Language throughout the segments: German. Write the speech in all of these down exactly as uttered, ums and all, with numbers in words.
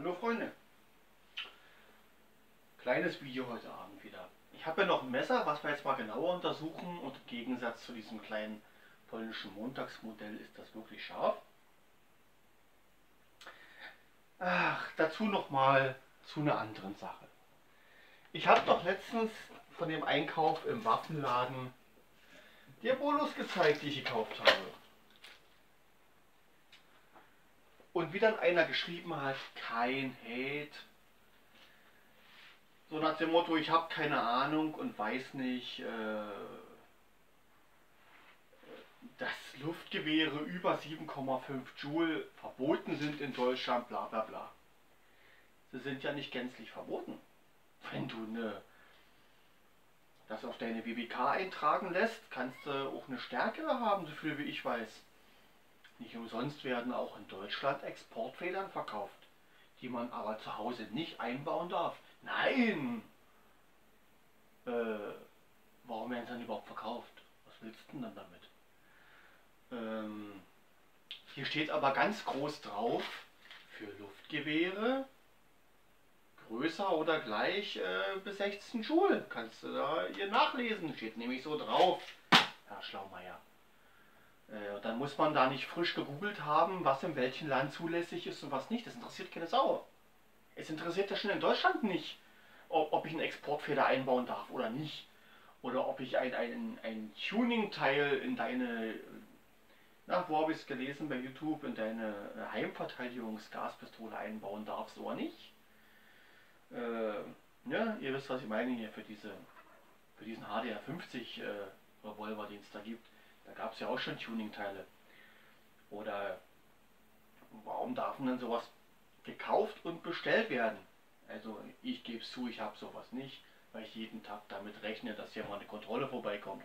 Hallo Freunde, kleines Video heute Abend wieder. Ich habe ja noch ein Messer, was wir jetzt mal genauer untersuchen, und im Gegensatz zu diesem kleinen polnischen Montagsmodell ist das wirklich scharf. Ach, dazu noch mal zu einer anderen Sache. Ich habe doch letztens von dem Einkauf im Waffenladen Diabolos gezeigt, die ich gekauft habe. Und wie dann einer geschrieben hat, kein Hate. So nach dem Motto, ich habe keine Ahnung und weiß nicht, äh, dass Luftgewehre über sieben Komma fünf Joule verboten sind in Deutschland, bla bla bla. Sie sind ja nicht gänzlich verboten. Wenn du ne, das auf deine W B K eintragen lässt, kannst du auch eine stärkere haben, so viel wie ich weiß. Nicht umsonst werden auch in Deutschland Exportfedern verkauft, die man aber zu Hause nicht einbauen darf. Nein! Äh, warum werden sie dann überhaupt verkauft? Was willst du denn dann damit? Ähm, hier steht aber ganz groß drauf, für Luftgewehre größer oder gleich äh, bis sechzehn Joule. Kannst du da hier nachlesen, steht nämlich so drauf, Herr Schlaumeier. Äh, dann muss man da nicht frisch gegoogelt haben, was in welchem Land zulässig ist und was nicht. Das interessiert keine Sau. Es interessiert ja schon in Deutschland nicht, ob, ob ich eine Exportfeder einbauen darf oder nicht. Oder ob ich ein, ein, ein Tuning-Teil in deine, na, wo habe ich es gelesen bei YouTube, in deine Heimverteidigungsgaspistole einbauen darfst oder nicht. Äh, ja, ihr wisst, was ich meine hier für, diese, für diesen H D R fünfzig äh, Revolver, den es da gibt. Da gab es ja auch schon Tuning-Teile. Oder warum darf denn dann sowas gekauft und bestellt werden? Also ich gebe es zu, ich habe sowas nicht, weil ich jeden Tag damit rechne, dass hier mal eine Kontrolle vorbeikommt.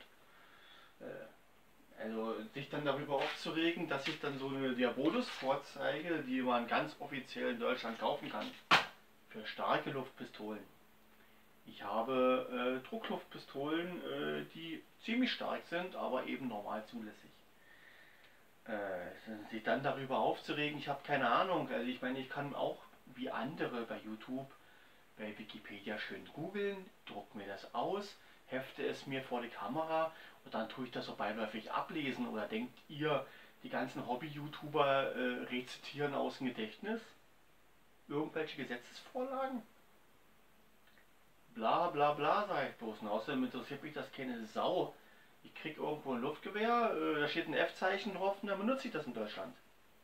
Äh, also sich dann darüber aufzuregen, dass ich dann so eine Diabolos vorzeige, die man ganz offiziell in Deutschland kaufen kann. Für starke Luftpistolen. Ich habe äh, Druckluftpistolen, äh, die ziemlich stark sind, aber eben normal zulässig. Äh, sich dann darüber aufzuregen, ich habe keine Ahnung. Also ich meine, ich kann auch wie andere bei YouTube, bei Wikipedia schön googeln, druck mir das aus, hefte es mir vor die Kamera und dann tue ich das so beiläufig ablesen. Oder denkt ihr, die ganzen Hobby-YouTuber äh, rezitieren aus dem Gedächtnis irgendwelche Gesetzesvorlagen? Bla bla bla, sage ich bloß. Und außerdem interessiert mich das keine Sau. Ich krieg irgendwo ein Luftgewehr, äh, da steht ein F-Zeichen drauf und dann benutze ich das in Deutschland.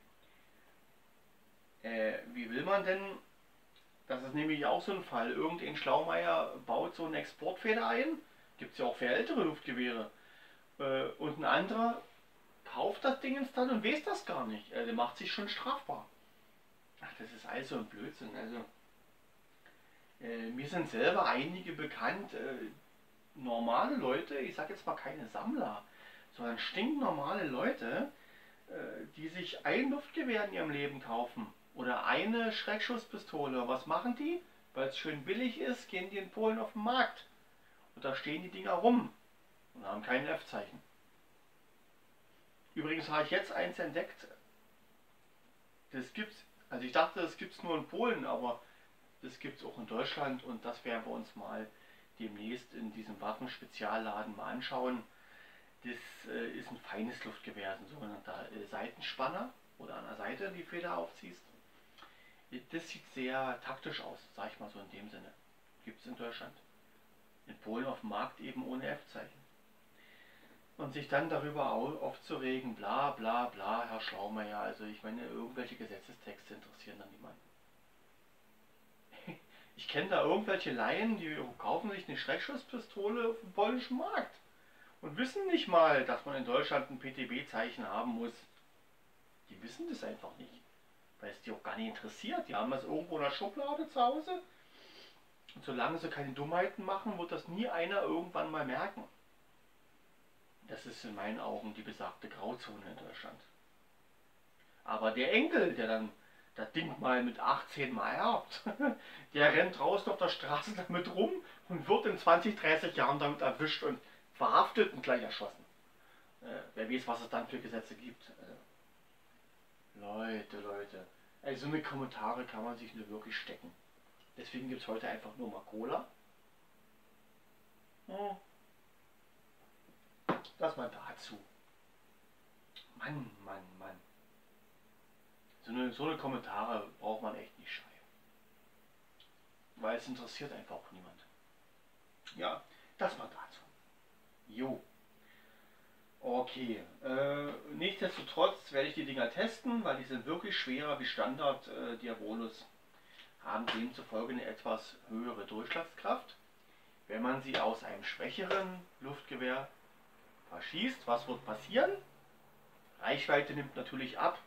Äh, wie will man denn, das ist nämlich auch so ein Fall, irgendein Schlaumeier baut so eine Exportfeder ein, gibt es ja auch für ältere Luftgewehre, äh, und ein anderer kauft das Ding dann und weiß das gar nicht. Äh, der macht sich schon strafbar. Ach, das ist alles so ein Blödsinn. Also, äh, mir sind selber einige bekannt, äh, normale Leute, ich sag jetzt mal keine Sammler, sondern stinknormale Leute, äh, die sich ein Luftgewehr in ihrem Leben kaufen oder eine Schreckschusspistole. Was machen die? Weil es schön billig ist, gehen die in Polen auf den Markt. Und da stehen die Dinger rum und haben kein F-Zeichen. Übrigens habe ich jetzt eins entdeckt. Das gibt's, also ich dachte, das gibt es nur in Polen, aber das gibt es auch in Deutschland und das werden wir uns mal demnächst in diesem Waffenspezialladen mal anschauen. Das äh, ist ein feines Luftgewehr, ein sogenannter äh, Seitenspanner, oder an der Seite die Feder aufziehst. Das sieht sehr taktisch aus, sag ich mal so in dem Sinne. Gibt es in Deutschland. In Polen auf dem Markt eben ohne F-Zeichen. Und sich dann darüber aufzuregen, bla bla bla, Herr Schlaumeier, also ich meine, irgendwelche Gesetzestexte interessieren dann niemanden. Ich kenne da irgendwelche Laien, die kaufen sich eine Schreckschusspistole auf dem polnischen Markt und wissen nicht mal, dass man in Deutschland ein P T B-Zeichen haben muss. Die wissen das einfach nicht, weil es die auch gar nicht interessiert. Die haben das irgendwo in der Schublade zu Hause und solange sie keine Dummheiten machen, wird das nie einer irgendwann mal merken. Das ist in meinen Augen die besagte Grauzone in Deutschland. Aber der Enkel, der dann das Ding mal mit achtzehn Mal erbt, der rennt draußen auf der Straße damit rum und wird in zwanzig, dreißig Jahren damit erwischt und verhaftet und gleich erschossen. Äh, wer weiß, was es dann für Gesetze gibt. Äh, Leute, Leute. Also so eine Kommentare kann man sich nur wirklich stecken. Deswegen gibt es heute einfach nur mal Cola. Hm. Das mal dazu. Mann, Mann, Mann. So eine, so eine Kommentare braucht man echt nicht schreiben. Weil es interessiert einfach auch niemand. Ja, das mal dazu. Jo. Okay. Äh, nichtsdestotrotz werde ich die Dinger testen, weil die sind wirklich schwerer wie Standard äh, Diabolus. Haben demzufolge eine etwas höhere Durchschlagskraft. Wenn man sie aus einem schwächeren Luftgewehr verschießt, was wird passieren? Reichweite nimmt natürlich ab.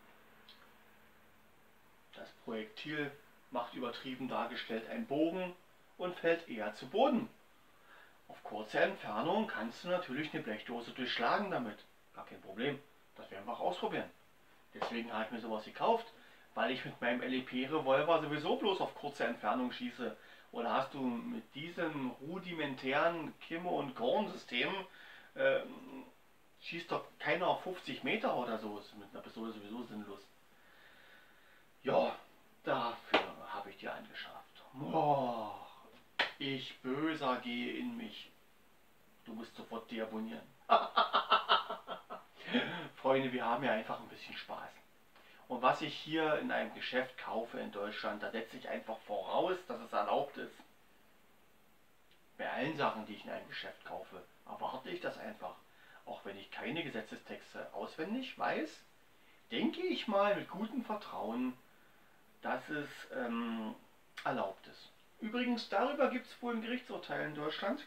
Das Projektil macht übertrieben dargestellt einen Bogen und fällt eher zu Boden. Auf kurze Entfernung kannst du natürlich eine Blechdose durchschlagen damit. Gar kein Problem. Das werden wir auch ausprobieren. Deswegen habe ich mir sowas gekauft, weil ich mit meinem L E P-Revolver sowieso bloß auf kurze Entfernung schieße. Oder hast du mit diesem rudimentären Kimme- und Korn-System äh, schießt doch keiner auf fünfzig Meter oder so. Ist mit einer Pistole sowieso sinnlos. Ja, dafür habe ich die angeschafft. Oh, ich böser gehe in mich. Du musst sofort deabonnieren. Freunde, wir haben ja einfach ein bisschen Spaß. Und was ich hier in einem Geschäft kaufe in Deutschland, da setze ich einfach voraus, dass es erlaubt ist. Bei allen Sachen, die ich in einem Geschäft kaufe, erwarte ich das einfach. Auch wenn ich keine Gesetzestexte auswendig weiß, denke ich mal mit gutem Vertrauen, dass es ähm, erlaubt ist. Übrigens, darüber gibt es wohl ein Gerichtsurteil in Deutschland,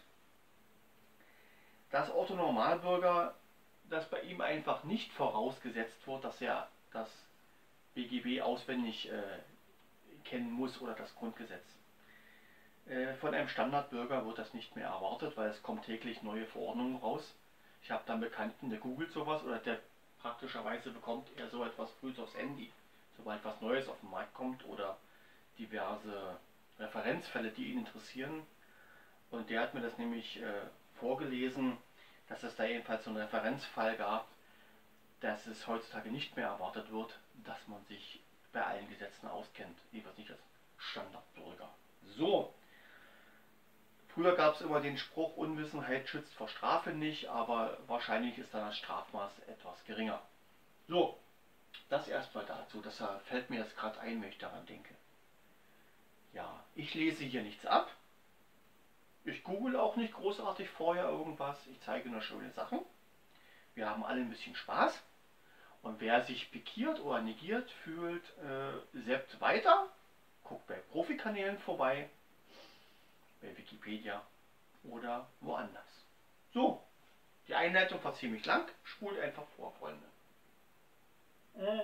dass Otto Normalbürger, dass bei ihm einfach nicht vorausgesetzt wird, dass er das B G B auswendig äh, kennen muss oder das Grundgesetz. Äh, von einem Standardbürger wird das nicht mehr erwartet, weil es kommt täglich neue Verordnungen raus. Ich habe da einen Bekannten, der googelt sowas oder der praktischerweise bekommt er so etwas früh aufs Handy, sobald was Neues auf den Markt kommt oder diverse Referenzfälle, die ihn interessieren. Und der hat mir das nämlich äh, vorgelesen, dass es da jedenfalls so einen Referenzfall gab, dass es heutzutage nicht mehr erwartet wird, dass man sich bei allen Gesetzen auskennt, jedenfalls nicht als Standardbürger. So, früher gab es immer den Spruch, Unwissenheit schützt vor Strafe nicht, aber wahrscheinlich ist dann das Strafmaß etwas geringer. So, das erstmal dazu, das fällt mir jetzt gerade ein, wenn ich daran denke. Ja, ich lese hier nichts ab. Ich google auch nicht großartig vorher irgendwas. Ich zeige nur schöne Sachen. Wir haben alle ein bisschen Spaß. Und wer sich pikiert oder negiert fühlt, äh, seppt weiter. Guckt bei Profikanälen vorbei. Bei Wikipedia oder woanders. So, die Einleitung war ziemlich lang. Spult einfach vor, Freunde. Äh.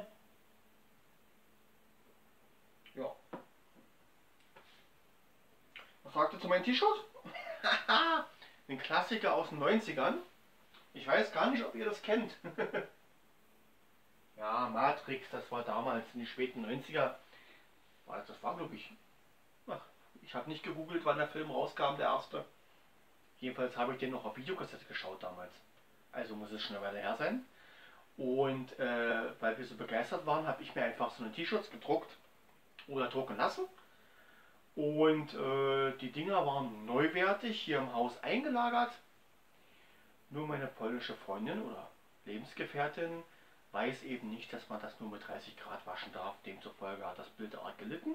Ja. Was sagt ihr zu meinem T-Shirt? Ein Klassiker aus den neunzigern. Ich weiß gar nicht, ob ihr das kennt. Ja, Matrix, das war damals in den späten neunziger. Das war, glaube ich... Ach, ich habe nicht gegoogelt, wann der Film rauskam, der erste. Jedenfalls habe ich den noch auf Videokassette geschaut damals. Also muss es schon eine Weile her sein. Und äh, weil wir so begeistert waren, habe ich mir einfach so eine T-Shirts gedruckt oder drucken lassen. Und äh, die Dinger waren neuwertig hier im Haus eingelagert. Nur meine polnische Freundin oder Lebensgefährtin weiß eben nicht, dass man das nur mit dreißig Grad waschen darf. Demzufolge hat das Bild arg gelitten.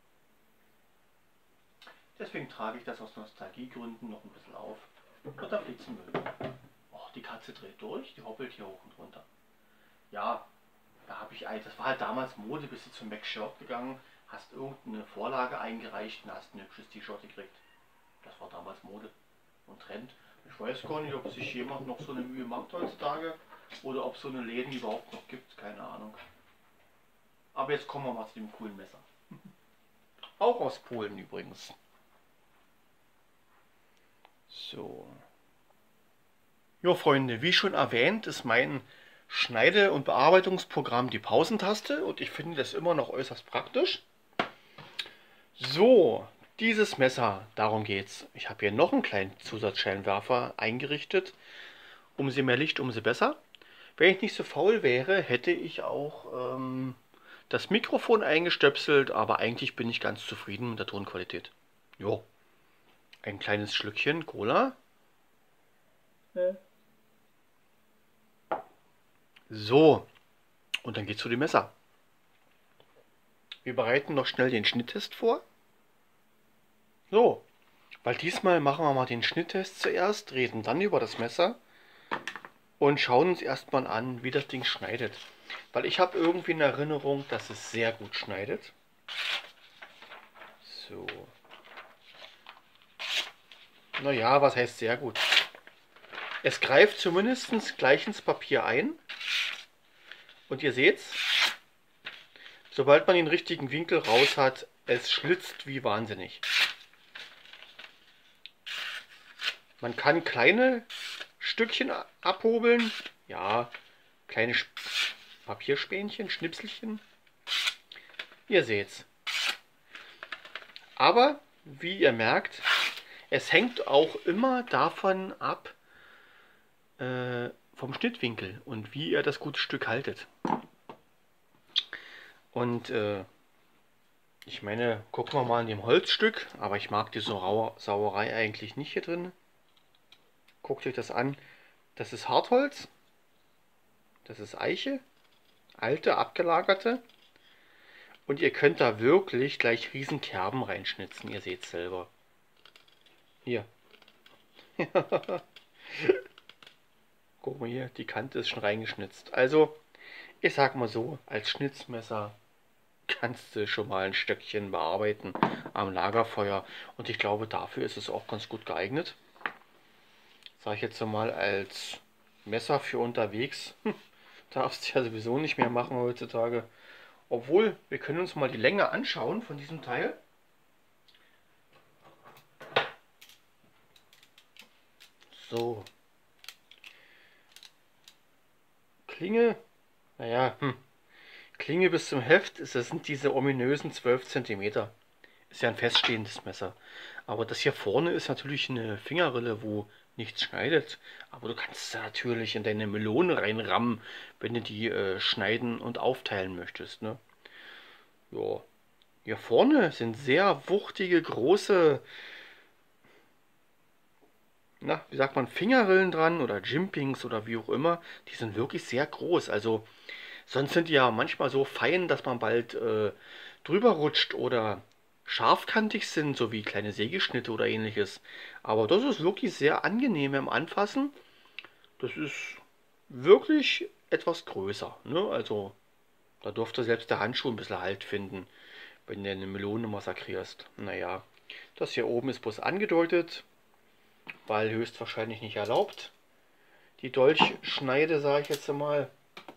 Deswegen trage ich das aus Nostalgiegründen noch ein bisschen auf. Und da fliegt Müll. Oh, die Katze dreht durch, die hoppelt hier hoch und runter. Ja, da habe ich, das war halt damals Mode, bist du zum Mac Shirt gegangen, hast irgendeine Vorlage eingereicht und hast ein hübsches T-Shirt gekriegt. Das war damals Mode und Trend. Ich weiß gar nicht, ob sich jemand noch so eine Mühe macht heutzutage oder ob es so eine Läden überhaupt noch gibt, keine Ahnung. Aber jetzt kommen wir mal zu dem coolen Messer. Auch aus Polen übrigens. So. Jo Freunde, wie schon erwähnt, ist mein Schneide- und Bearbeitungsprogramm die Pausentaste und ich finde das immer noch äußerst praktisch. So, dieses Messer, darum geht's. Ich habe hier noch einen kleinen Zusatzscheinwerfer eingerichtet. Umso mehr Licht, umso besser. Wenn ich nicht so faul wäre, hätte ich auch ähm, das Mikrofon eingestöpselt, aber eigentlich bin ich ganz zufrieden mit der Tonqualität. Jo, ein kleines Schlückchen Cola. Ja. So, und dann geht's zu dem Messer. Wir bereiten noch schnell den Schnitttest vor. So, weil diesmal machen wir mal den Schnitttest zuerst, reden dann über das Messer und schauen uns erstmal an, wie das Ding schneidet. Weil ich habe irgendwie in Erinnerung, dass es sehr gut schneidet. So. Naja, was heißt sehr gut? Es greift zumindest gleich ins Papier ein. Und ihr seht's, sobald man den richtigen Winkel raus hat, es schlitzt wie wahnsinnig. Man kann kleine Stückchen abhobeln. Ja, kleine Papierspänchen, Schnipselchen. Ihr seht's. Aber, wie ihr merkt, es hängt auch immer davon ab, äh, vom Schnittwinkel und wie ihr das gute Stück haltet. Und äh, ich meine, gucken wir mal an dem Holzstück, aber ich mag diese Rau Sauerei eigentlich nicht hier drin. Guckt euch das an. Das ist Hartholz. Das ist Eiche. Alte, abgelagerte. Und ihr könnt da wirklich gleich riesen Kerben reinschnitzen. Ihr seht es selber. Hier. Guck mal hier, die Kante ist schon reingeschnitzt. Also, ich sag mal so, als Schnitzmesser kannst du schon mal ein Stöckchen bearbeiten am Lagerfeuer. Und ich glaube, dafür ist es auch ganz gut geeignet. Sage ich jetzt mal als Messer für unterwegs. Hm, darfst du ja sowieso nicht mehr machen heutzutage. Obwohl, wir können uns mal die Länge anschauen von diesem Teil. So. Klinge, naja, hm. Klinge bis zum Heft, das sind diese ominösen zwölf Zentimeter. Ist ja ein feststehendes Messer. Aber das hier vorne ist natürlich eine Fingerrille, wo nichts schneidet. Aber du kannst es natürlich in deine Melone reinrammen, wenn du die äh, schneiden und aufteilen möchtest. Ne? Ja. Hier vorne sind sehr wuchtige, große, na, wie sagt man, Fingerrillen dran oder Jimpings oder wie auch immer. Die sind wirklich sehr groß. Also sonst sind die ja manchmal so fein, dass man bald äh, drüber rutscht oder scharfkantig sind, so wie kleine Sägeschnitte oder ähnliches. Aber das ist wirklich sehr angenehm im Anfassen. Das ist wirklich etwas größer. Ne? Also da durfte selbst der Handschuh ein bisschen Halt finden, wenn du eine Melone massakrierst. Naja, das hier oben ist bloß angedeutet, weil höchstwahrscheinlich nicht erlaubt. Die Dolchschneide, sage ich jetzt mal.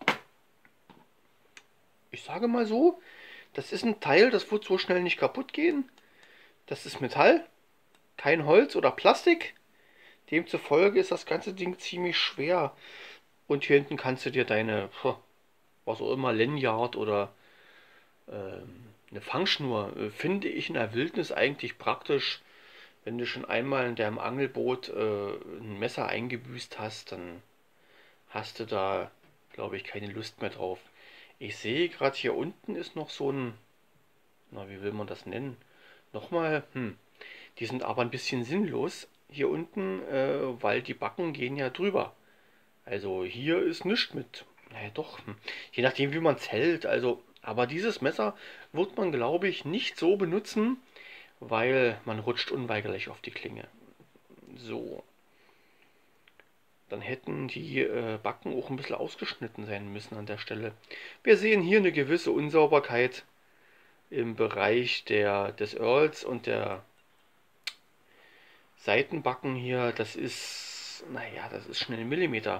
Ich sage mal so, das ist ein Teil, das wird so schnell nicht kaputt gehen. Das ist Metall, kein Holz oder Plastik. Demzufolge ist das ganze Ding ziemlich schwer. Und hier hinten kannst du dir deine, was auch immer, Lanyard oder ähm, eine Fangschnur, äh, finde ich in der Wildnis eigentlich praktisch. Wenn du schon einmal in deinem Angelboot äh, ein Messer eingebüßt hast, dann hast du da, glaube ich, keine Lust mehr drauf. Ich sehe gerade hier unten ist noch so ein, na, wie will man das nennen? Nochmal, hm, die sind aber ein bisschen sinnlos hier unten, äh, weil die Backen gehen ja drüber. Also hier ist nichts mit, naja doch, hm, je nachdem wie man es hält, also, aber dieses Messer wird man, glaube ich, nicht so benutzen, weil man rutscht unweigerlich auf die Klinge. So. Dann hätten die äh, Backen auch ein bisschen ausgeschnitten sein müssen an der Stelle. Wir sehen hier eine gewisse Unsauberkeit im Bereich der, des Earls und der Seitenbacken hier. Das ist, naja, das ist schon ein Millimeter.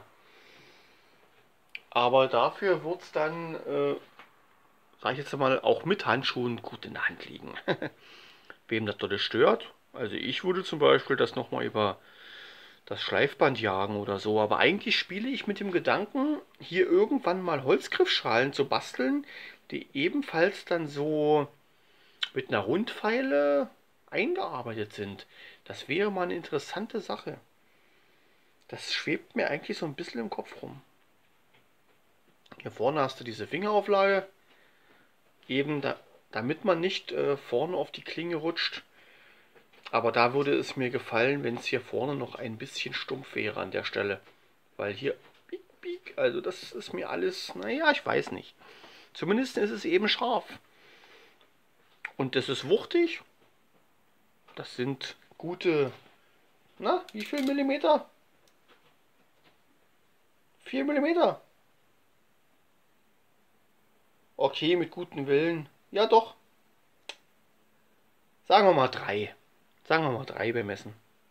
Aber dafür wird es dann, äh, sage ich jetzt mal, auch mit Handschuhen gut in der Hand liegen. Wem das dort stört, also ich würde zum Beispiel das nochmal über das Schleifband jagen oder so, aber eigentlich spiele ich mit dem Gedanken, hier irgendwann mal Holzgriffschalen zu basteln, die ebenfalls dann so mit einer Rundpfeile eingearbeitet sind. Das wäre mal eine interessante Sache. Das schwebt mir eigentlich so ein bisschen im Kopf rum. Hier vorne hast du diese Fingerauflage. Eben da, damit man nicht äh, vorne auf die Klinge rutscht. Aber da würde es mir gefallen, wenn es hier vorne noch ein bisschen stumpf wäre an der Stelle. Weil hier, piek, piek, also das ist mir alles, naja, ich weiß nicht. Zumindest ist es eben scharf. Und das ist wuchtig. Das sind gute, na, wie viel Millimeter? vier Millimeter. Okay, mit guten Willen. Ja doch. Sagen wir mal drei. Sagen wir mal drei beim Messen.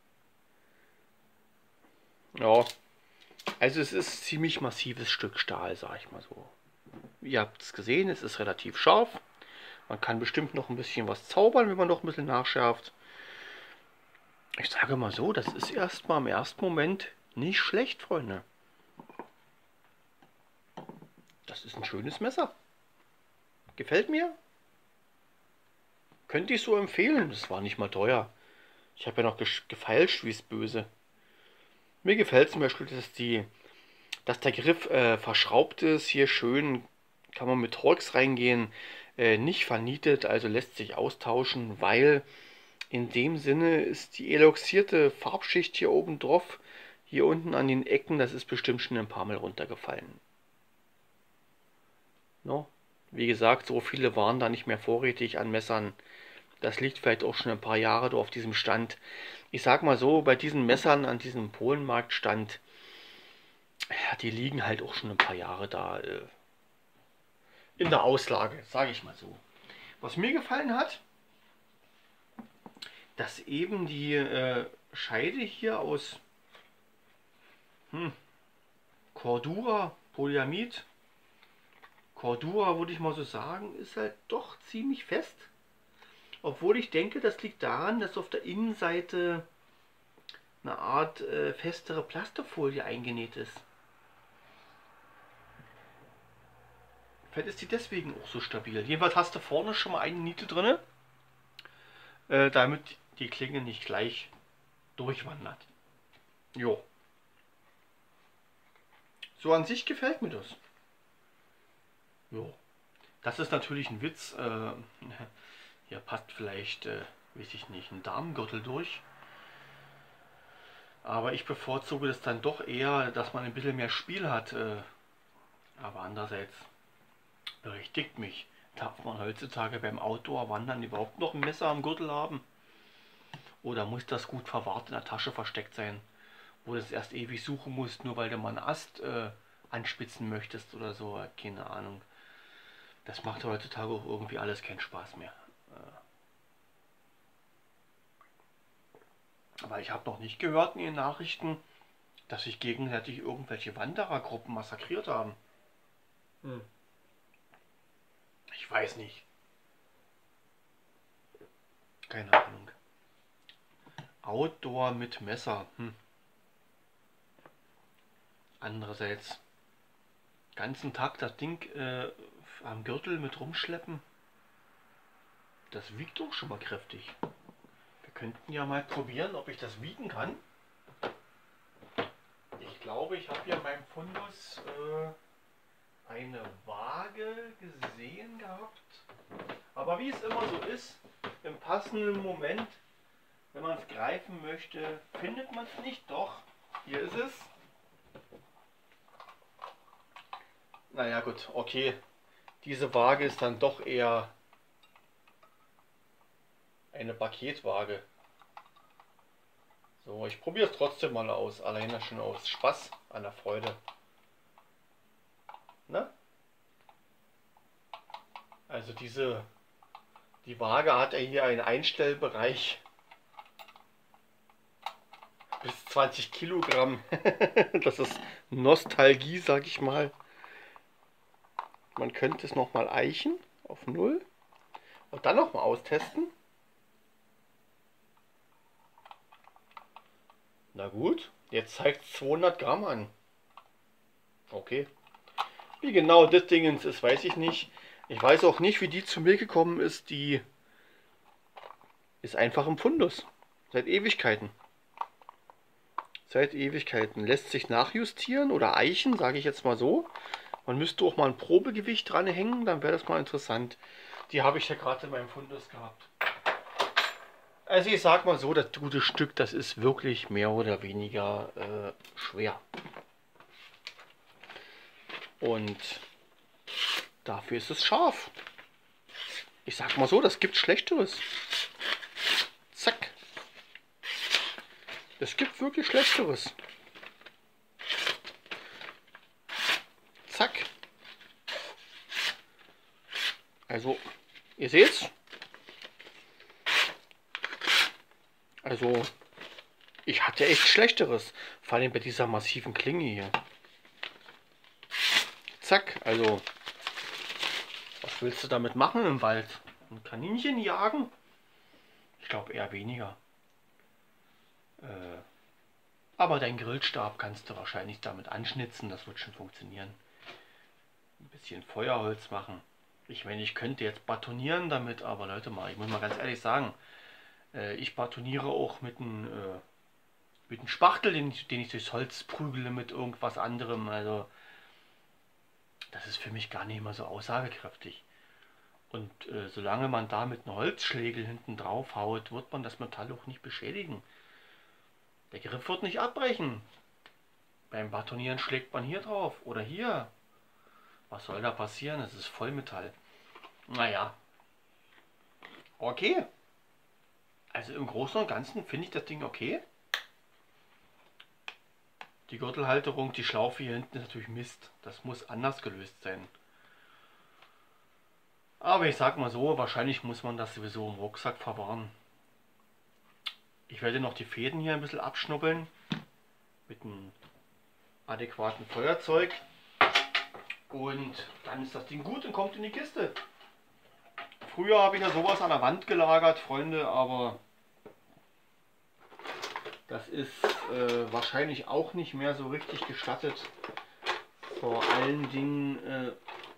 Ja. Also es ist ziemlich massives Stück Stahl, sag ich mal so. Ihr habt es gesehen, es ist relativ scharf. Man kann bestimmt noch ein bisschen was zaubern, wenn man noch ein bisschen nachschärft. Ich sage mal so, das ist erstmal im ersten Moment nicht schlecht, Freunde. Das ist ein schönes Messer. Gefällt mir. Könnte ich so empfehlen. Das war nicht mal teuer. Ich habe ja noch gefeilscht, wie es böse. Mir gefällt zum Beispiel, dass, die, dass der Griff äh, verschraubt ist. Hier schön kann man mit Torx reingehen. Äh, nicht vernietet, also lässt sich austauschen, weil in dem Sinne ist die eloxierte Farbschicht hier oben drauf. Hier unten an den Ecken, das ist bestimmt schon ein paar Mal runtergefallen. No? Wie gesagt, so viele waren da nicht mehr vorrätig an Messern. Das liegt vielleicht auch schon ein paar Jahre auf diesem Stand. Ich sag mal so, bei diesen Messern an diesem Polenmarktstand, ja, die liegen halt auch schon ein paar Jahre da äh, in der Auslage, sage ich mal so. Was mir gefallen hat, dass eben die äh, Scheide hier aus hm, Cordura Polyamid, Cordura würde ich mal so sagen, ist halt doch ziemlich fest. Obwohl ich denke, das liegt daran, dass auf der Innenseite eine Art äh, festere Plastifolie eingenäht ist. Vielleicht ist die deswegen auch so stabil. Jedenfalls hast du vorne schon mal eine Niete drin, äh, damit die Klinge nicht gleich durchwandert. Jo. So an sich gefällt mir das. Jo. Das ist natürlich ein Witz. Äh, hier passt vielleicht, äh, weiß ich nicht, ein Damengürtel durch. Aber ich bevorzuge das dann doch eher, dass man ein bisschen mehr Spiel hat. Äh, aber andererseits berichtigt mich, darf man heutzutage beim Outdoor-Wandern überhaupt noch ein Messer am Gürtel haben? Oder muss das gut verwahrt in der Tasche versteckt sein, wo du es erst ewig suchen musst, nur weil du mal einen Ast äh, anspitzen möchtest oder so, keine Ahnung. Das macht heutzutage auch irgendwie alles keinen Spaß mehr. Aber ich habe noch nicht gehört in den Nachrichten, dass sich gegenseitig irgendwelche Wanderergruppen massakriert haben. Hm. Ich weiß nicht. Keine Ahnung. Outdoor mit Messer. Hm. Andererseits, ganzen Tag das Ding äh, am Gürtel mit rumschleppen, das wiegt doch schon mal kräftig. Wir könnten ja mal probieren, ob ich das wiegen kann. Ich glaube, ich habe hier in meinem Fundus äh, eine Waage gesehen gehabt. Aber wie es immer so ist, im passenden Moment, wenn man es greifen möchte, findet man es nicht. Doch, hier ist es. Naja gut, okay. Diese Waage ist dann doch eher eine Paketwaage. So, ich probiere es trotzdem mal aus. Alleine schon aus Spaß, an der Freude. Ne? Also diese, die Waage hat ja hier einen Einstellbereich bis zwanzig Kilogramm. Das ist Nostalgie, sag ich mal. Man könnte es nochmal eichen auf null und dann nochmal austesten. Na gut, jetzt zeigt es zweihundert Gramm an. Okay. Wie genau das Ding ist, weiß ich nicht. Ich weiß auch nicht, wie die zu mir gekommen ist. Die ist einfach im Fundus. Seit Ewigkeiten. Seit Ewigkeiten. Lässt sich nachjustieren oder eichen, sage ich jetzt mal so. Man müsste auch mal ein Probegewicht dranhängen, dann wäre das mal interessant. Die habe ich ja gerade in meinem Fundus gehabt. Also ich sag mal so, das gute Stück, das ist wirklich mehr oder weniger äh, schwer. Und dafür ist es scharf. Ich sag mal so, das gibt Schlechteres. Zack. Es gibt wirklich Schlechteres. Zack. Also, ihr seht's. Also, ich hatte echt Schlechteres. Vor allem bei dieser massiven Klinge hier. Zack, also, was willst du damit machen im Wald? Ein Kaninchen jagen? Ich glaube eher weniger. Äh, aber deinen Grillstab kannst du wahrscheinlich damit anschnitzen, das wird schon funktionieren. Ein bisschen Feuerholz machen. Ich meine, ich könnte jetzt batonieren damit, aber Leute mal, ich muss mal ganz ehrlich sagen, äh, ich batoniere auch mit einem äh, mit einem Spachtel, den ich, den ich durchs Holz prügele mit irgendwas anderem. Also das ist für mich gar nicht mehr so aussagekräftig. Und äh, solange man da mit einem Holzschlägel hinten drauf haut, wird man das Metall auch nicht beschädigen. Der Griff wird nicht abbrechen. Beim Batonieren schlägt man hier drauf oder hier. Was soll da passieren? Es ist Vollmetall. Naja. Okay. Also im Großen und Ganzen finde ich das Ding okay. Die Gürtelhalterung, die Schlaufe hier hinten ist natürlich Mist. Das muss anders gelöst sein. Aber ich sag mal so, wahrscheinlich muss man das sowieso im Rucksack verwahren. Ich werde noch die Fäden hier ein bisschen abschnuppeln. Mit einem adäquaten Feuerzeug. Und dann ist das Ding gut und kommt in die Kiste. Früher habe ich ja sowas an der Wand gelagert, Freunde, aber das ist äh, wahrscheinlich auch nicht mehr so richtig gestattet. Vor allen Dingen äh,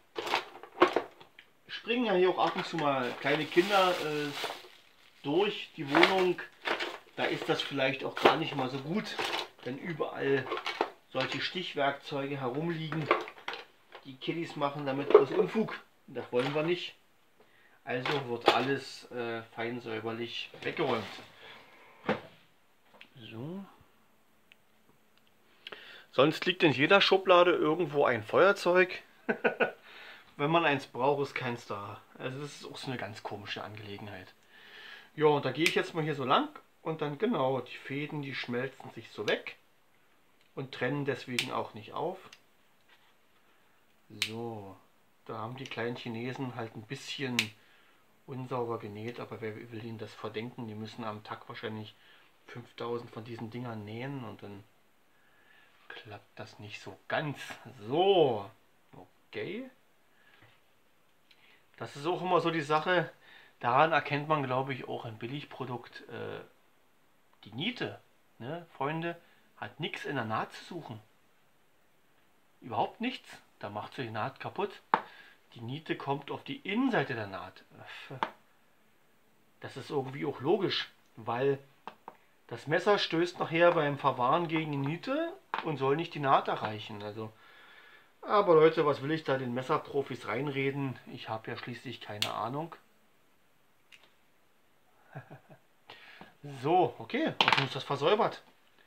springen ja hier auch ab und zu mal kleine Kinder äh, durch die Wohnung. Da ist das vielleicht auch gar nicht mal so gut, wenn überall solche Stichwerkzeuge herumliegen. Die Kiddies machen damit bloß Unfug. Das wollen wir nicht. Also wird alles äh, fein säuberlich weggeräumt. So. Sonst liegt in jeder Schublade irgendwo ein Feuerzeug. Wenn man eins braucht, ist keins da. Also das ist auch so eine ganz komische Angelegenheit. Ja, und da gehe ich jetzt mal hier so lang und dann genau, die Fäden, die schmelzen sich so weg und trennen deswegen auch nicht auf. So, da haben die kleinen Chinesen halt ein bisschen unsauber genäht, aber wer will ihnen das verdenken? Die müssen am Tag wahrscheinlich fünftausend von diesen Dingern nähen und dann klappt das nicht so ganz. So, okay. Das ist auch immer so die Sache, daran erkennt man, glaube ich, auch ein Billigprodukt. Äh, die Niete, ne, Freunde, hat nichts in der Naht zu suchen. Überhaupt nichts. Da macht sie die Naht kaputt. Die Niete kommt auf die Innenseite der Naht. Das ist irgendwie auch logisch, weil das Messer stößt nachher beim Verwahren gegen die Niete und soll nicht die Naht erreichen. Also, aber Leute, was will ich da den Messerprofis reinreden? Ich habe ja schließlich keine Ahnung. So, okay, dann ist das versäubert.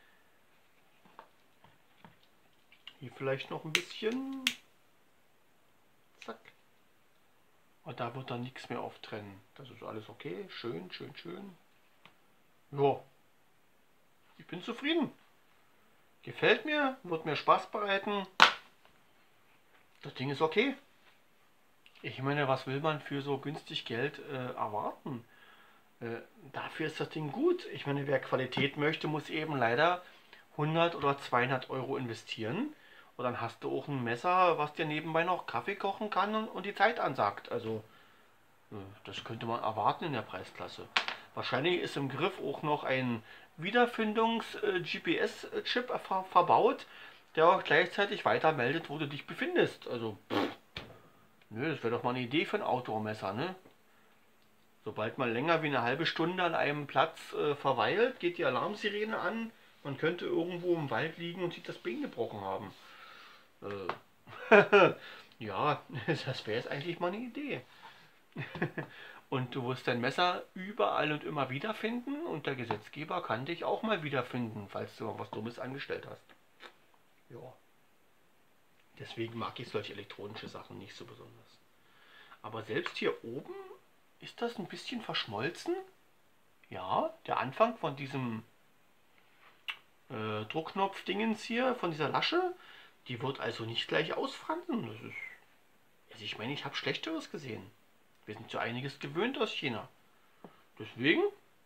Hier vielleicht noch ein bisschen. Zack. Und da wird dann nichts mehr auftrennen. Das ist alles okay. Schön, schön, schön. Ja. Ich bin zufrieden. Gefällt mir, wird mir Spaß bereiten. Das Ding ist okay. Ich meine, was will man für so günstig Geld äh, erwarten? Äh, dafür ist das Ding gut. Ich meine, wer Qualität möchte, muss eben leider hundert oder zweihundert Euro investieren. Und dann hast du auch ein Messer, was dir nebenbei noch Kaffee kochen kann und, und die Zeit ansagt. Also, äh, das könnte man erwarten in der Preisklasse. Wahrscheinlich ist im Griff auch noch ein Wiederfindungs-G P S-Chip ver verbaut, der auch gleichzeitig weiter meldet, wo du dich befindest. Also, pff, nö, das wäre doch mal eine Idee für ein Outdoor-Messer, ne? Sobald man länger wie eine halbe Stunde an einem Platz äh, verweilt, geht die Alarmsirene an. Man könnte irgendwo im Wald liegen und sich das Bein gebrochen haben. Äh, Ja, das wäre jetzt eigentlich mal eine Idee. Und du wirst dein Messer überall und immer wieder finden und der Gesetzgeber kann dich auch mal wiederfinden, falls du was Dummes angestellt hast. Ja. Deswegen mag ich solche elektronische Sachen nicht so besonders. Aber selbst hier oben ist das ein bisschen verschmolzen. Ja, der Anfang von diesem äh, Druckknopf-Dingens hier, von dieser Lasche, die wird also nicht gleich ausfransen. Das ist, also ich meine, ich habe Schlechteres gesehen. Wir sind so einiges gewöhnt aus China. Deswegen,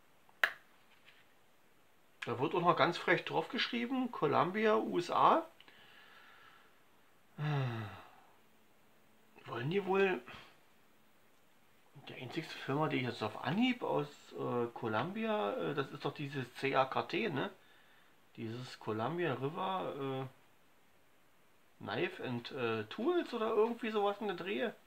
da wird auch noch ganz frech drauf geschrieben, Columbia, U S A. Wollen die wohl... Die einzige Firma, die ich jetzt auf Anhieb aus äh, Columbia, äh, das ist doch dieses C A K T, ne? Dieses Columbia River äh, Knife and äh, Tools oder irgendwie sowas in der Drehe.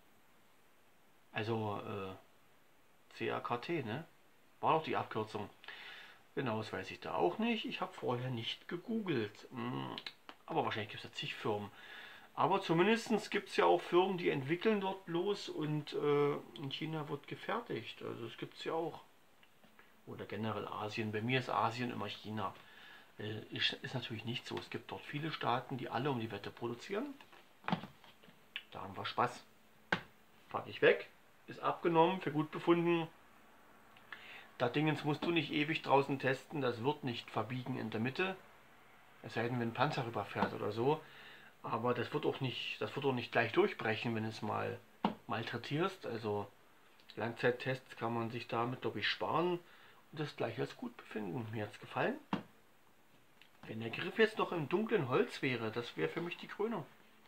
Also äh, C A K T, ne? War doch die Abkürzung. Genau, das weiß ich da auch nicht. Ich habe vorher nicht gegoogelt. Hm, aber wahrscheinlich gibt es ja zig Firmen. Aber zumindest gibt es ja auch Firmen, die entwickeln dort bloß und äh, in China wird gefertigt. Also das gibt es ja auch. Oder generell Asien. Bei mir ist Asien immer China. Äh, ist, ist natürlich nicht so. Es gibt dort viele Staaten, die alle um die Wette produzieren. Da haben wir Spaß. Pack ich weg. Ist abgenommen, für gut befunden. Da Dingens musst du nicht ewig draußen testen. Das wird nicht verbiegen in der Mitte. Es sei denn, wenn ein Panzer rüberfährt oder so. Aber das wird auch nicht, das wird auch nicht gleich durchbrechen, wenn es mal malträtierst. Also Langzeittests kann man sich damit, glaube ich, sparen und das gleich als gut befinden. Mir hat es gefallen. Wenn der Griff jetzt noch im dunklen Holz wäre, das wäre für mich die Krönung.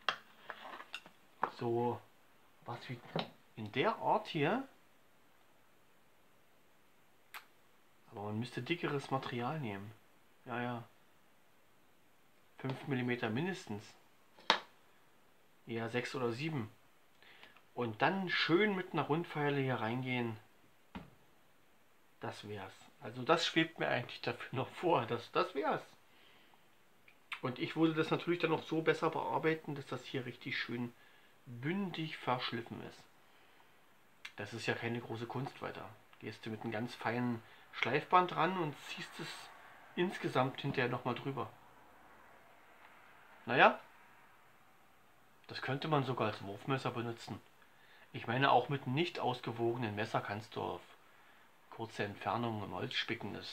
So was wie in der Art hier. Aber man müsste dickeres Material nehmen. Ja, ja. fünf Millimeter mindestens. Eher sechs oder sieben. Und dann schön mit einer Rundpfeile hier reingehen. Das wär's. Also das schwebt mir eigentlich dafür noch vor. Das, das wär's. Und ich würde das natürlich dann noch so besser bearbeiten, dass das hier richtig schön bündig verschliffen ist. Das ist ja keine große Kunst weiter. Gehst du mit einem ganz feinen Schleifband ran und ziehst es insgesamt hinterher nochmal drüber. Naja, das könnte man sogar als Wurfmesser benutzen. Ich meine, auch mit nicht ausgewogenen Messer kannst du auf kurze Entfernung im Holz spicken. Das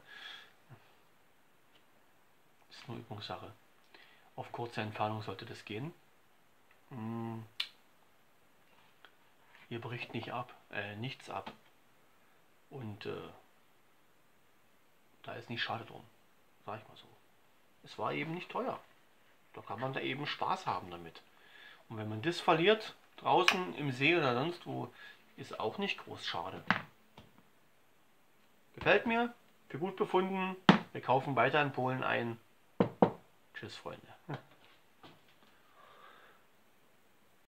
ist nur Übungssache. Auf kurze Entfernung sollte das gehen. Hm. Hier bricht nicht ab, äh, nichts ab. Und äh, da ist nicht schade drum, sag ich mal so. Es war eben nicht teuer. Da kann man da eben Spaß haben damit. Und wenn man das verliert, draußen im See oder sonst wo, ist auch nicht groß schade. Gefällt mir, für gut befunden. Wir kaufen weiter in Polen ein. Tschüss, Freunde.